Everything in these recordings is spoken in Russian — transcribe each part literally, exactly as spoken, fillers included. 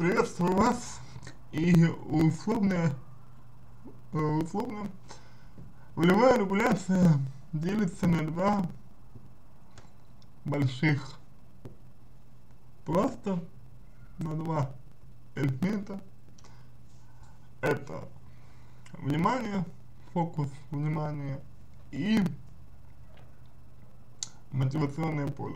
Приветствую вас. И условно, э, условно волевая регуляция делится на два больших пласта, на два элемента. Это внимание, фокус внимания и мотивационное поле.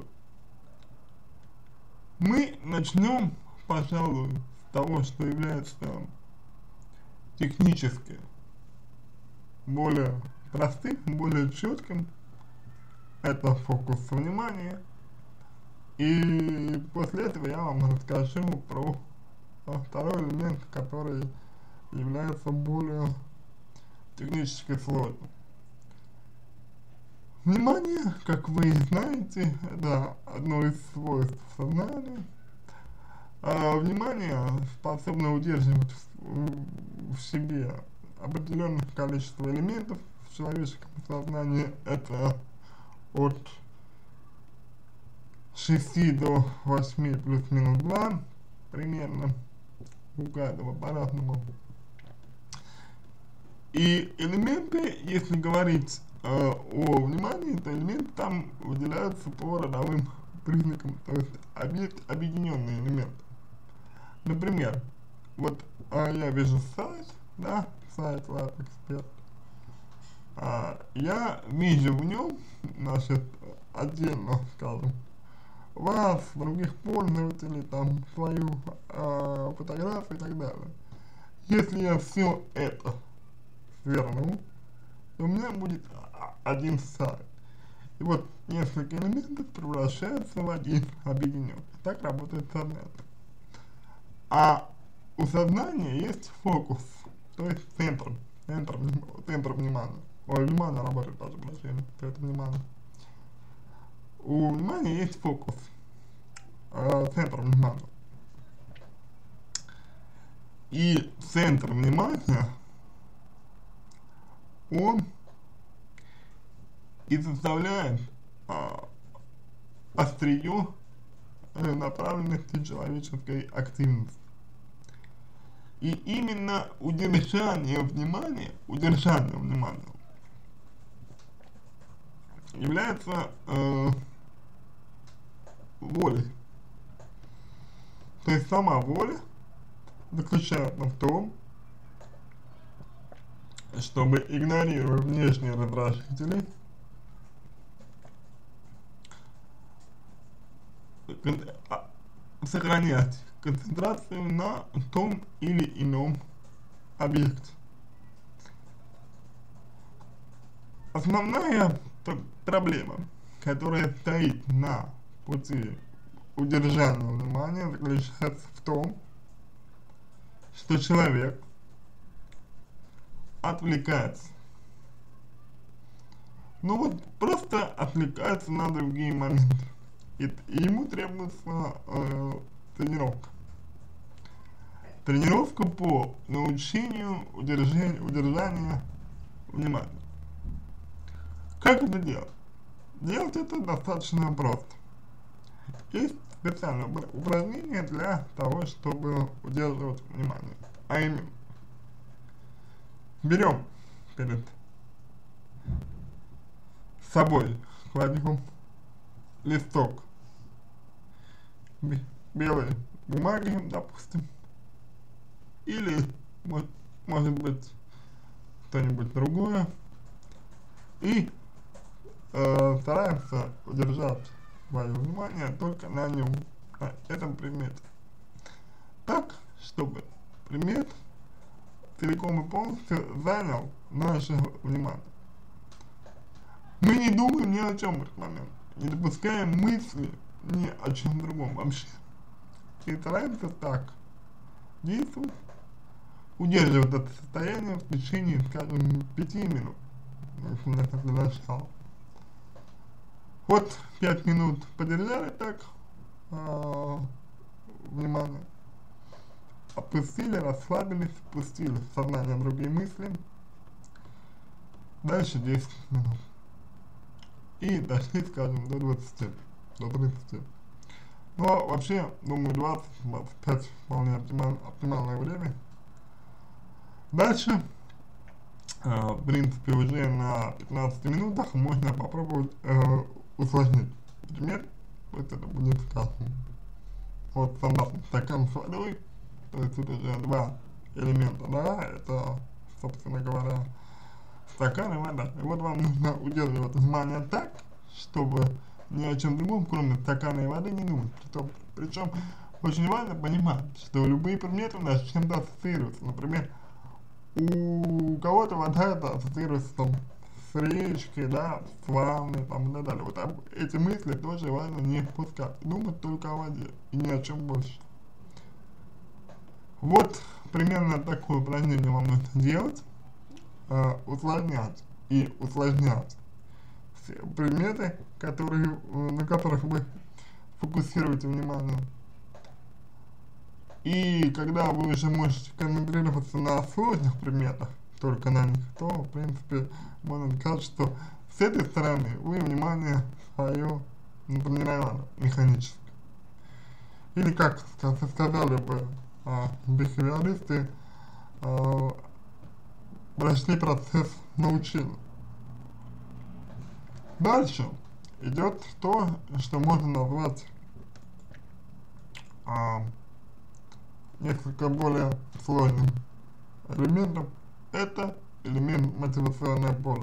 Мы начнем, пожалуй, с того, что является технически более простым, более четким. Это фокус внимания. И после этого я вам расскажу про второй элемент, который является более технически сложным. Внимание, как вы знаете, это одно из свойств сознания. А внимание способно удерживать в, в себе определенное количество элементов в человеческом сознании. Это от шести до восьми плюс-минус два примерно, у каждого по-разному. И элементы, если говорить э, о внимании, то элементы там выделяются по родовым признакам, то есть объект объединенный элемент. Например, вот а, я вижу сайт, да, сайт LabExpert. А, я вижу в нем, значит, отдельно, скажем, вас, других пользователей, там, свою а, фотографию и так далее. Если я все это сверну, то у меня будет один сайт. И вот несколько элементов превращаются в один объединенный. Так работает сознание. А у сознания есть фокус, то есть центр, центр, центр внимания. Ой, внимание работает, даже прощения, центр внимания. У внимания есть фокус, э, центр внимания. И центр внимания, он и составляет э, острие направленности человеческой активности. И именно удержание внимания, удержание внимания является э, волей. То есть сама воля заключается в том, чтобы, игнорируя внешние раздражители, сохранять концентрацию на том или ином объекте. Основная пр проблема, которая стоит на пути удержания внимания, заключается в том, что человек отвлекается. Ну вот просто отвлекается на другие моменты. И, и ему требуется э, тренировка. Тренировка по научению удержания, удержания внимания. Как это делать? Делать это достаточно просто. Есть специальное упражнение для того, чтобы удерживать внимание. А именно, берем перед собой, кладем листок белой бумаги, допустим, или может, может быть что-нибудь другое, и э, стараемся удержать свое внимание только на нем, на этом предмете, так, чтобы предмет целиком и полностью занял наше внимание. Мы не думаем ни о чем в этот момент, не допускаем мысли ни о чем другом вообще. И стараемся так действовать, удерживать это состояние в течение, скажем, пяти минут, если для начала. Вот пять минут подержали так, э, внимание, опустили, расслабились, пустили в сознание другие мысли, дальше десять минут. И дошли, скажем, до двадцати, до тридцати. Но вообще, думаю, двадцать двадцать пять вполне оптималь, оптимальное время. Дальше, э, в принципе, уже на пятнадцати минутах можно попробовать э, усложнить предмет. Вот это будет, скажем, вот стандартный стакан с водой, то есть тут уже два элемента, да, это, собственно говоря, стакан и вода. И вот вам нужно удерживать внимание так, чтобы ни о чем другом, кроме стакана и воды, не думать. Притом, причем очень важно понимать, что любые предметы у нас с чем-то ассоциируются. Например, у кого-то вода это ассоциируется там с речкой, да, с ванной, там, и так далее. Вот об, эти мысли тоже важно не впускать. Думать только о воде и ни о чем больше. Вот примерно такое упражнение вам нужно делать. Э, усложнять и усложнять все предметы, которые, на которых вы фокусируете внимание. И когда вы уже можете концентрироваться на сложных предметах, только на них, то, в принципе, можно сказать, что с этой стороны вы внимание свое натренировали механически. Или, как сказали бы а, бихевиористы, а, прошли процесс научения. Дальше идет то, что можно назвать а, несколько более сложным элементом. Это элемент мотивационное поле.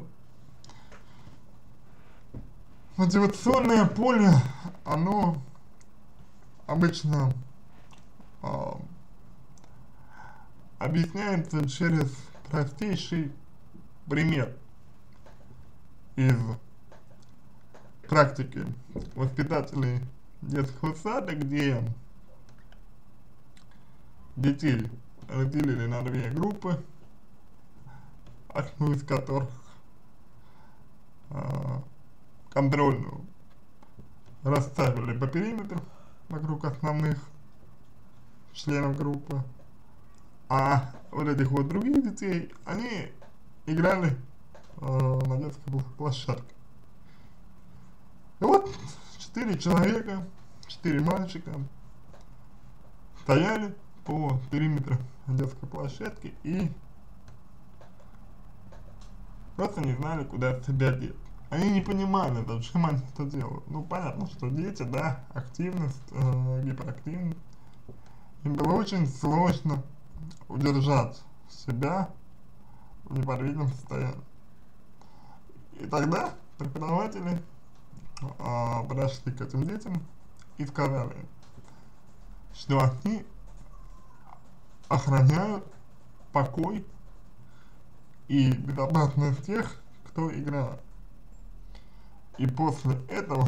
Мотивационное поле, оно обычно а, объясняется через простейший пример из практики воспитателей детского сада, где детей разделили на две группы, одну из которых э, контрольную расставили по периметру вокруг основных членов группы, а вот этих вот других детей, они играли э, на детской площадке. И вот четыре человека, четыре мальчика стояли по периметру детской площадки и просто не знали, куда себя деть. Они не понимали, зачем они это делают. Ну, понятно, что дети, да, активность, э, гиперактивность. Им было очень сложно удержать себя в неподвижном состоянии. И тогда преподаватели э, подошли к этим детям и сказали, что они охраняют покой и безопасность тех, кто играет. И после этого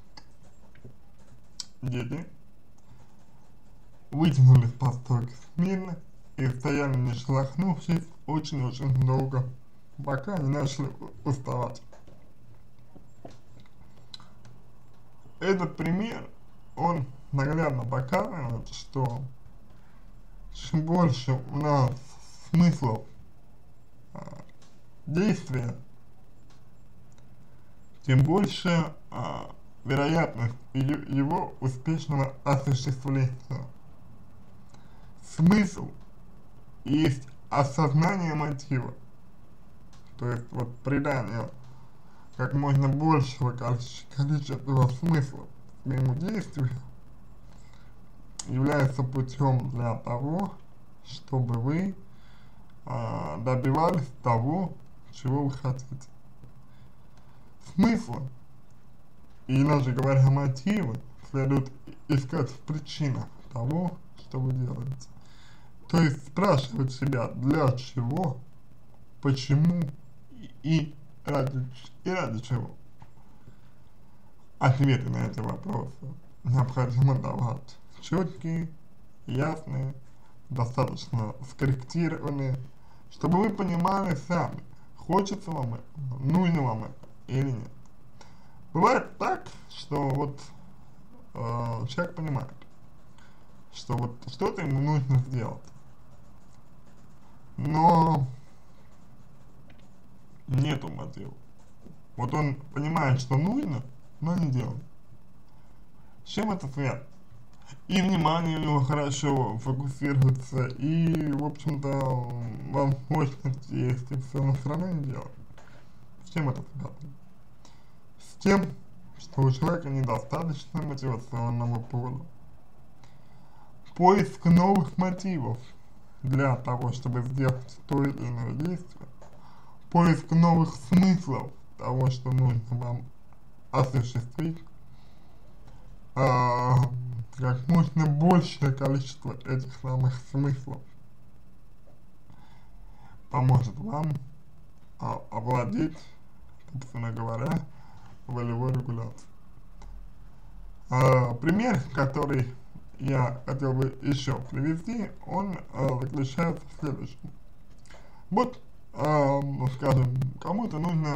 дети вытянулись по стойке смирно и стояли, не шелохнувшись, очень-очень долго, пока не начали уставать. Этот пример, он наглядно показывает, что чем больше у нас смыслов а, действия, тем больше а, вероятность его успешного осуществления. Смысл есть осознание мотива, то есть вот придание как можно большего количества смыслов своему действию является путем для того, чтобы вы а, добивались того, чего вы хотите. Смысл, и иначе говоря, мотивы, следует искать в причинах того, что вы делаете. То есть спрашивать себя, для чего, почему и ради, и ради чего. Ответы на эти вопросы необходимо давать четкие, ясные, достаточно скорректированные, чтобы вы понимали сами, хочется вам это, нужно вам это или нет. Бывает так, что вот э, человек понимает, что вот что-то ему нужно сделать, но нету мотива. Вот он понимает, что нужно, но не делает. С чем это связано? и внимание у него хорошо фокусируется, и, в общем-то, вам мощности есть, и все настроение делать. С чем это связано? С тем, что у человека недостаточно мотивационного поля. Поиск новых мотивов для того, чтобы сделать то или иное действие, поиск новых смыслов того, что нужно вам осуществить, а, как можно большее количество этих самых смыслов поможет вам а, овладеть, собственно говоря, волевой регуляцией. А, пример, который я хотел бы еще привести, он а, заключается в следующем. Вот, а, ну, скажем, кому-то нужно,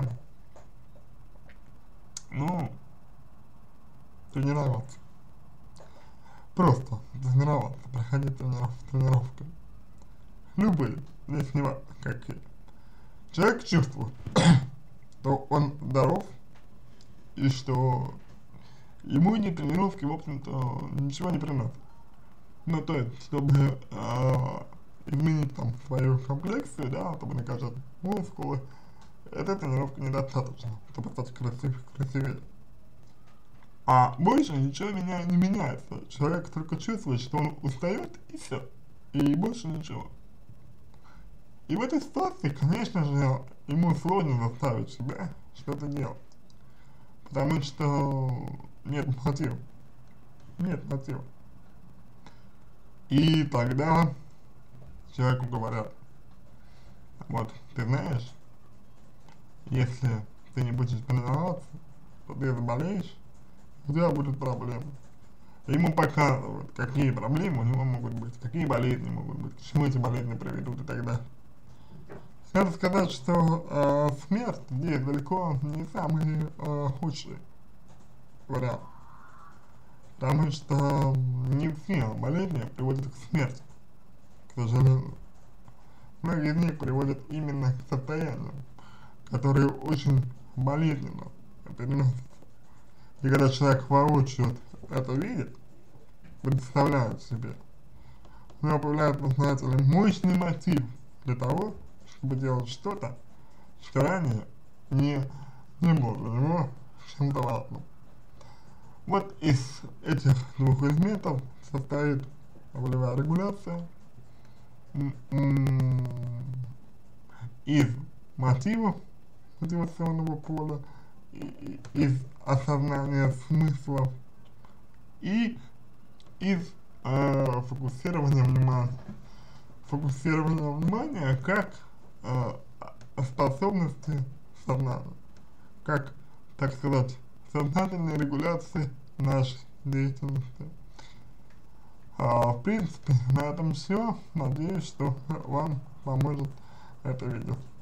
ну, тренироваться. Просто тренироваться, проходить трениров, тренировки. Любые, здесь не важно какие. Человек чувствует, что он здоров, и что ему эти тренировки, в общем-то, ничего не приносят. Ну, то есть, чтобы э, изменить там свою комплекцию, да, чтобы накачать мускулы, этой тренировки недостаточно, чтобы стать красив, красивее. А больше ничего меня не меняется. Человек только чувствует, что он устает, и все. И больше ничего. И в этой ситуации, конечно же, ему сложно заставить себя что-то делать. Потому что нет мотива. Нет мотива. И тогда человеку говорят: вот, ты знаешь, если ты не будешь тренироваться, то ты заболеешь, у тебя будут проблемы. Ему показывают, какие проблемы у него могут быть, какие болезни могут быть, к чему эти болезни приведут и так далее. Надо сказать, что э, смерть здесь далеко не самый э, худший вариант. Потому что не все болезни приводят к смерти, к сожалению. Многие из них приводят именно к состоянию, которые очень болезненно переносятся. И когда человек воочию это видит, представляет себе, у него появляется, знаете ли, мощный мотив для того, чтобы делать что-то, что ранее не, не было для него чем-то важным. Вот из этих двух элементов состоит волевая регуляция, из мотивов мотивационного поля, из осознания смыслов и из э, фокусирования внимания. Фокусирование внимания как э, способности сознания, как, так сказать, сознательной регуляции нашей деятельности. А, в принципе, на этом все. Надеюсь, что вам поможет это видео.